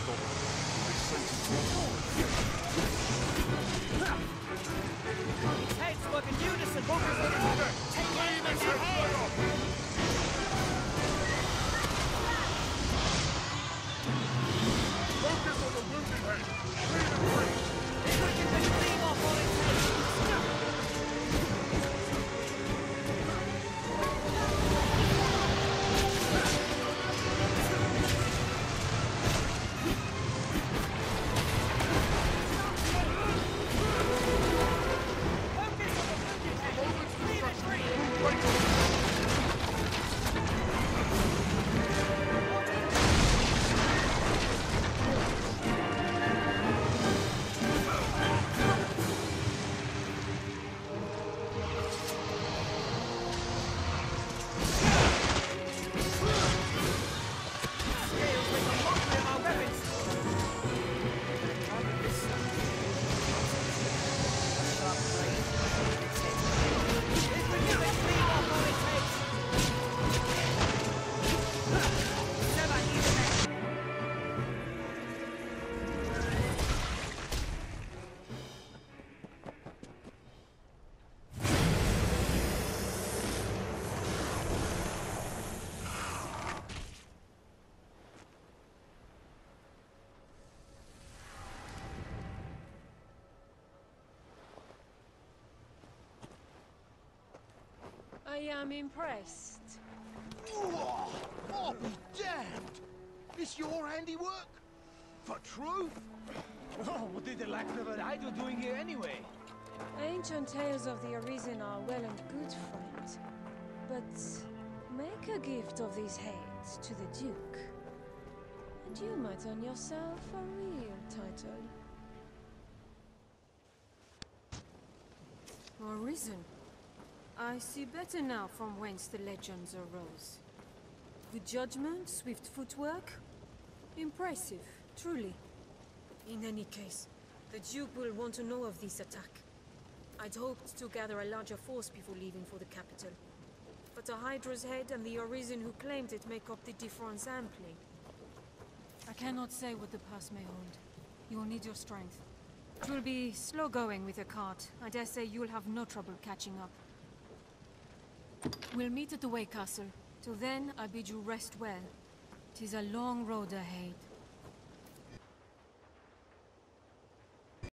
Heads work in unison. Focus on order. Take aim at your head. Focus on the wounded head. Clean and free. If we can just clean off all it takes. I am impressed. Oh, be damned! This your handiwork? For truth? Oh, what did the lack of an idol doing here anyway? Ancient tales of the Arisen are well and good, friend. But make a gift of these heads to the Duke, and you might earn yourself a real title. Arisen. I see better now from whence the legends arose. Good judgment, swift footwork. Impressive, truly. In any case, the Duke will want to know of this attack. I'd hoped to gather a larger force before leaving for the capital. But the Hydra's head and the Arisen who claimed it make up the difference amply. I cannot say what the pass may hold. You will need your strength. It will be slow going with a cart. I dare say you'll have no trouble catching up. We'll meet at the Way Castle. Till then, I bid you rest well. 'Tis a long road ahead.